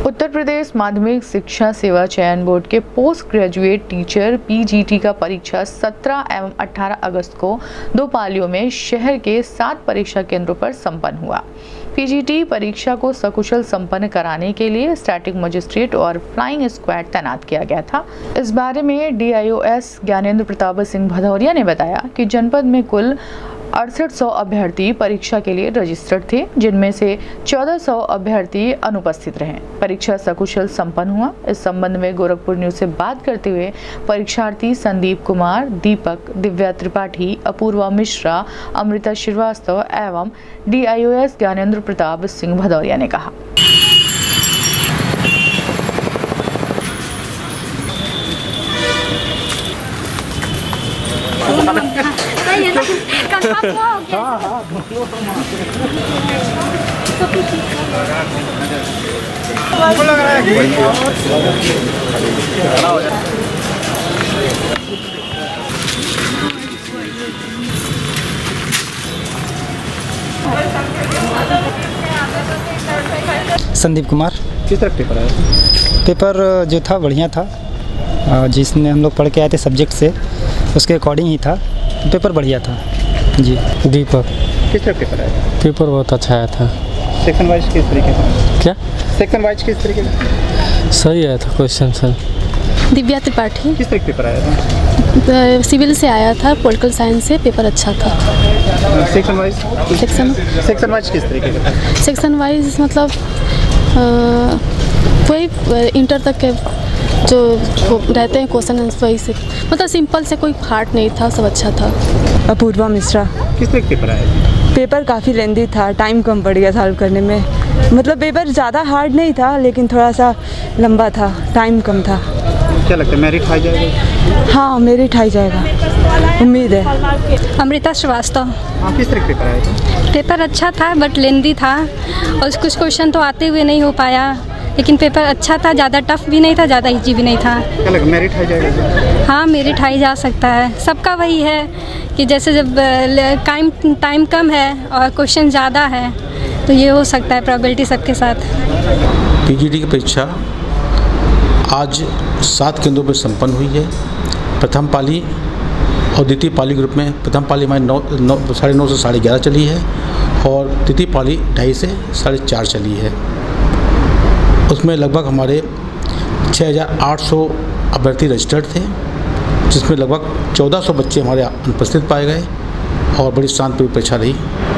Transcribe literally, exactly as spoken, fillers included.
उत्तर प्रदेश माध्यमिक शिक्षा सेवा चयन बोर्ड के पोस्ट ग्रेजुएट टीचर पीजीटी का परीक्षा सत्रह एवं अठारह अगस्त को दो पालियों में शहर के सात परीक्षा केंद्रों पर संपन्न हुआ। पीजीटी परीक्षा को सकुशल संपन्न कराने के लिए स्टैटिक मजिस्ट्रेट और फ्लाइंग स्क्वाड तैनात किया गया था। इस बारे में डीआईओएस ज्ञानेंद्र प्रताप सिंह भदौरिया ने बताया कि जनपद में कुल अड़सठ सौ अभ्यर्थी परीक्षा के लिए रजिस्टर्ड थे, जिनमें से चौदह सौ अभ्यर्थी अनुपस्थित रहे। परीक्षा सकुशल संपन्न हुआ। इस संबंध में गोरखपुर न्यूज से बात करते हुए परीक्षार्थी संदीप कुमार, दीपक, दिव्या त्रिपाठी, अपूर्वा मिश्रा, अमृता श्रीवास्तव एवं डीआईओएस ज्ञानेंद्र प्रताप सिंह भदौरिया ने कहा। संदीप कुमार। किस तरह पेपर आया? पेपर जो था बढ़िया था, जिसमें हम लोग पढ़ के आए थे सब्जेक्ट से उसके अकॉर्डिंग ही था। पेपर बढ़िया था जी। दीपक। किस तरह पेपर आया? पेपर बहुत अच्छा आया था। सेक्शन वाइज किस तरीके का? क्या सेक्शन वाइज किस तरीके का? सही आया था क्वेश्चन सर। दिव्या त्रिपाठी। किस तरह पेपर आया था? सिविल से आया था, पॉलिटिकल साइंस से। पेपर अच्छा था। Section wise? Section section wise किस तरीके का? सेक्शन वाइज मतलब वही इंटर तक के जो रहते हैं क्वेश्चन आंसर, वही से मतलब सिंपल से, कोई हार्ड नहीं था, सब अच्छा था। अपूर्वा मिश्रा। किस तरह पेपर आया? पेपर काफ़ी लेंदी था, टाइम कम पड़ गया सॉल्व करने में। मतलब पेपर ज़्यादा हार्ड नहीं था, लेकिन थोड़ा सा लंबा था, टाइम कम था। क्या लगता है मेरिट आ जाएगा? हाँ, मेरिट आ जाएगा, उम्मीद है। अमृता श्रीवास्तव। हाँ, किस तरह पेपर आया था? पेपर अच्छा था बट लेंदी था, और कुछ क्वेश्चन तो आते हुए नहीं हो पाया, लेकिन पेपर अच्छा था। ज़्यादा टफ भी नहीं था, ज़्यादा इजी भी नहीं था। क्या लगता है मेरिट आ जाएगा? हाँ, मेरिट आ जा सकता है। सबका वही है कि जैसे जब टाइम टाइम कम है और क्वेश्चन ज़्यादा है, तो ये हो सकता है प्रोबेबिलिटी सबके साथ। पीजीटी की परीक्षा आज सात केंद्रों पर संपन्न हुई है। प्रथम पाली और द्वितीय पाली ग्रुप में प्रथम पाली हमारी नौ नौ साढ़े नौ से साढ़े ग्यारह चली है, और द्वितीय पाली ढाई से साढ़े चार चली है। उसमें लगभग हमारे छः हज़ार आठ सौ अभ्यर्थी रजिस्टर्ड थे, जिसमें लगभग चौदह सौ बच्चे हमारे अनुपस्थित पाए गए, और बड़ी शांतिपूर्ण परीक्षा रही।